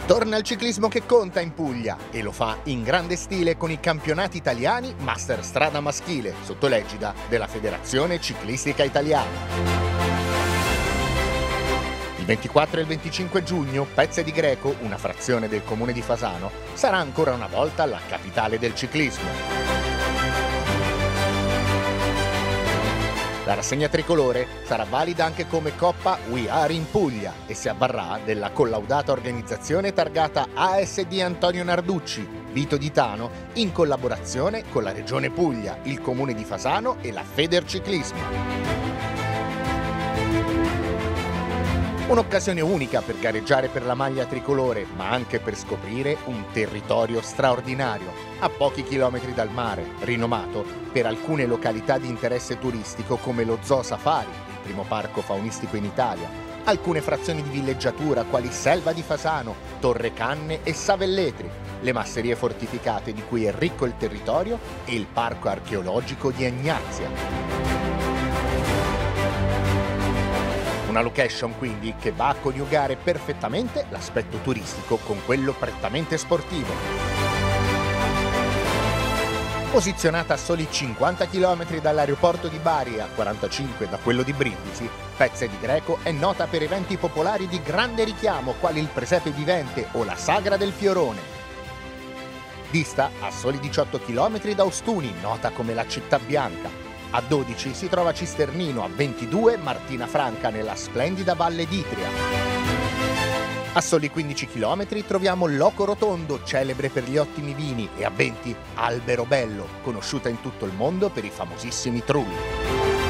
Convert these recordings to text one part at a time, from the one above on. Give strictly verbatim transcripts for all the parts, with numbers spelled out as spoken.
Torna il ciclismo che conta in Puglia e lo fa in grande stile con i campionati italiani Master Strada Maschile, sotto l'egida della Federazione Ciclistica Italiana. Il ventiquattro e il venticinque giugno, Pezze di Greco, una frazione del comune di Fasano, sarà ancora una volta la capitale del ciclismo. La rassegna tricolore sarà valida anche come Coppa We Are in Puglia e si avvarrà della collaudata organizzazione targata A S D Antonio Narducci, Vito di Tano, in collaborazione con la Regione Puglia, il Comune di Fasano e la Federciclismo. Un'occasione unica per gareggiare per la maglia tricolore, ma anche per scoprire un territorio straordinario, a pochi chilometri dal mare, rinomato per alcune località di interesse turistico come lo Zoo Safari, il primo parco faunistico in Italia, alcune frazioni di villeggiatura quali Selva di Fasano, Torre Canne e Savelletri, le masserie fortificate di cui è ricco il territorio e il parco archeologico di Agnazia. Una location quindi che va a coniugare perfettamente l'aspetto turistico con quello prettamente sportivo. Posizionata a soli cinquanta chilometri dall'aeroporto di Bari e a quarantacinque da quello di Brindisi, Pezze di Greco è nota per eventi popolari di grande richiamo quali il Presepe Vivente o la Sagra del Fiorone. Dista a soli diciotto chilometri da Ostuni, nota come la Città Bianca. A dodici si trova Cisternino, a ventidue Martina Franca nella splendida Valle d'Itria. A soli quindici chilometri troviamo Loco Rotondo, celebre per gli ottimi vini, e a venti Albero Bello, conosciuta in tutto il mondo per i famosissimi trulli.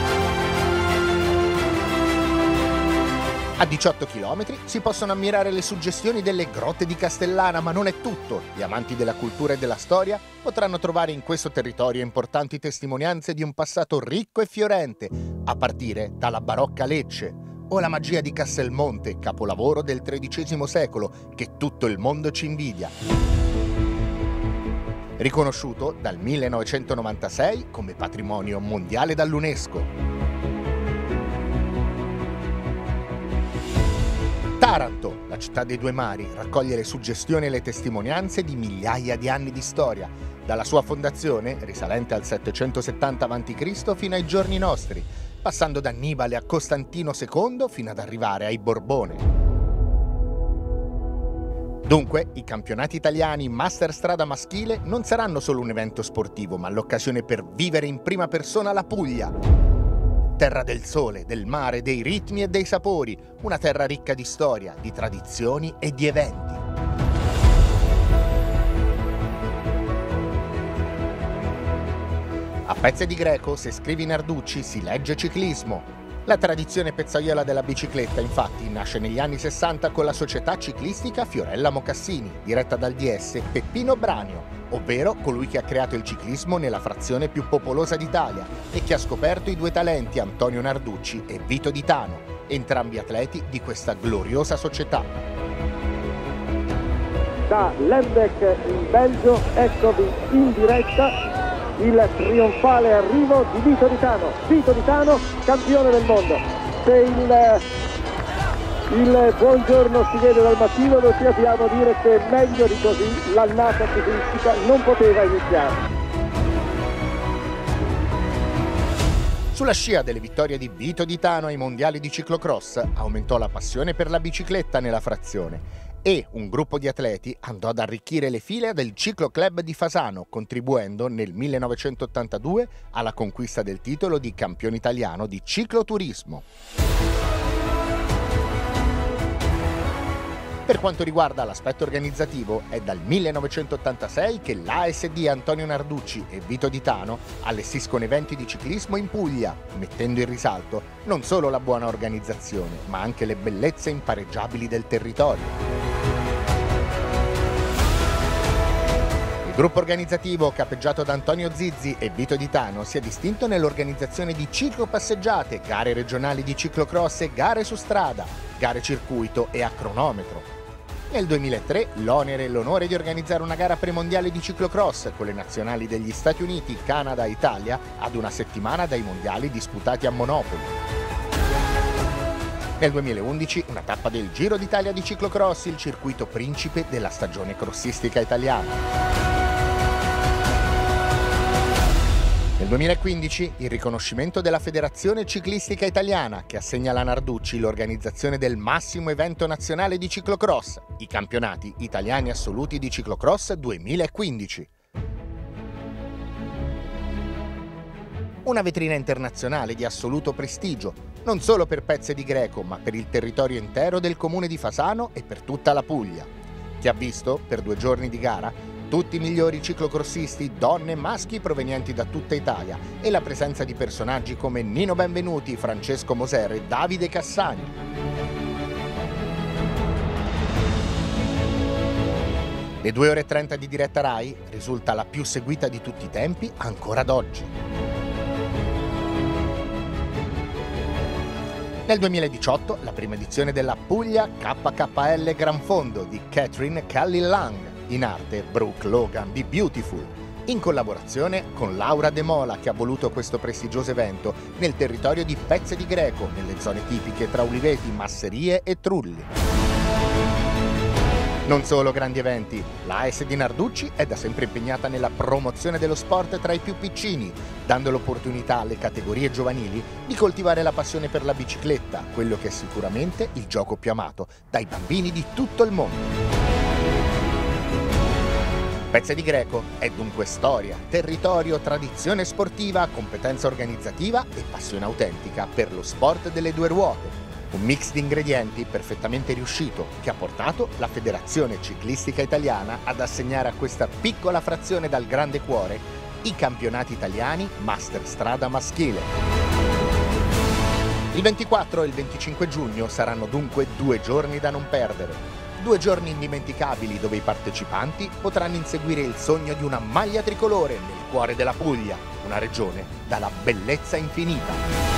A diciotto chilometri si possono ammirare le suggestioni delle grotte di Castellana, ma non è tutto. Gli amanti della cultura e della storia potranno trovare in questo territorio importanti testimonianze di un passato ricco e fiorente, a partire dalla barocca Lecce, o la magia di Castelmonte, capolavoro del tredicesimo secolo, che tutto il mondo ci invidia. Riconosciuto dal millenovecentonovantasei come patrimonio mondiale dall'UNESCO. Taranto, la città dei due mari, raccoglie le suggestioni e le testimonianze di migliaia di anni di storia, dalla sua fondazione, risalente al settecentosettanta avanti Cristo, fino ai giorni nostri, passando da Annibale a Costantino secondo fino ad arrivare ai Borbone. Dunque, i campionati italiani Master Strada Maschile non saranno solo un evento sportivo, ma l'occasione per vivere in prima persona la Puglia. Terra del sole, del mare, dei ritmi e dei sapori, una terra ricca di storia, di tradizioni e di eventi. A Pezze di Greco, se scrivi Narducci, si legge ciclismo. La tradizione pezzaiola della bicicletta, infatti, nasce negli anni sessanta con la società ciclistica Fiorella Mocassini, diretta dal D S Peppino Branio, ovvero colui che ha creato il ciclismo nella frazione più popolosa d'Italia e che ha scoperto i due talenti Antonio Narducci e Vito di Tano, entrambi atleti di questa gloriosa società. Da Lembeck in Belgio, eccovi in diretta il trionfale arrivo di Vito di Tano. Vito di Tano, campione del mondo. Se il, il buongiorno si vede dal mattino, noi ci abbiamo a dire che meglio di così l'annata ciclistica non poteva iniziare. Sulla scia delle vittorie di Vito di Tano ai mondiali di ciclocross aumentò la passione per la bicicletta nella frazione e un gruppo di atleti andò ad arricchire le file del Cicloclub di Fasano, contribuendo nel millenovecentottantadue alla conquista del titolo di campione italiano di cicloturismo. Per quanto riguarda l'aspetto organizzativo, è dal millenovecentottantasei che l'A S D Antonio Narducci e Vito di Tano allestiscono eventi di ciclismo in Puglia, mettendo in risalto non solo la buona organizzazione, ma anche le bellezze impareggiabili del territorio. Il gruppo organizzativo, capeggiato da Antonio Zizzi e Vito di Tano, si è distinto nell'organizzazione di ciclopasseggiate, gare regionali di ciclocross e gare su strada, gare circuito e a cronometro. Nel duemilatré l'onere e l'onore di organizzare una gara premondiale di ciclocross con le nazionali degli Stati Uniti, Canada e Italia ad una settimana dai mondiali disputati a Monopoli. Nel duemilaundici una tappa del Giro d'Italia di ciclocross, il circuito principe della stagione crossistica italiana. Nel duemilaquindici il riconoscimento della Federazione Ciclistica Italiana, che assegna alla Narducci l'organizzazione del massimo evento nazionale di ciclocross, i campionati italiani assoluti di ciclocross duemilaquindici. Una vetrina internazionale di assoluto prestigio, non solo per Pezze di Greco, ma per il territorio intero del comune di Fasano e per tutta la Puglia, che ha visto, per due giorni di gara, tutti i migliori ciclocrossisti, donne e maschi provenienti da tutta Italia e la presenza di personaggi come Nino Benvenuti, Francesco Moser e Davide Cassani. Le due ore e trenta di diretta Rai risulta la più seguita di tutti i tempi ancora ad oggi. Nel duemiladiciotto la prima edizione della Puglia K K L Gran Fondo di Catherine Kelly Lang, in arte Brooke Logan di Beautiful, in collaborazione con Laura De Mola, che ha voluto questo prestigioso evento nel territorio di Pezze di Greco, nelle zone tipiche tra Uliveti, Masserie e Trulli. Non solo grandi eventi, la A S di Narducci è da sempre impegnata nella promozione dello sport tra i più piccini, dando l'opportunità alle categorie giovanili di coltivare la passione per la bicicletta, quello che è sicuramente il gioco più amato dai bambini di tutto il mondo. Pezze di Greco è dunque storia, territorio, tradizione sportiva, competenza organizzativa e passione autentica per lo sport delle due ruote. Un mix di ingredienti perfettamente riuscito che ha portato la Federazione Ciclistica Italiana ad assegnare a questa piccola frazione dal grande cuore i campionati italiani Master Strada Maschile. Il ventiquattro e il venticinque giugno saranno dunque due giorni da non perdere. Due giorni indimenticabili dove i partecipanti potranno inseguire il sogno di una maglia tricolore nel cuore della Puglia, una regione dalla bellezza infinita.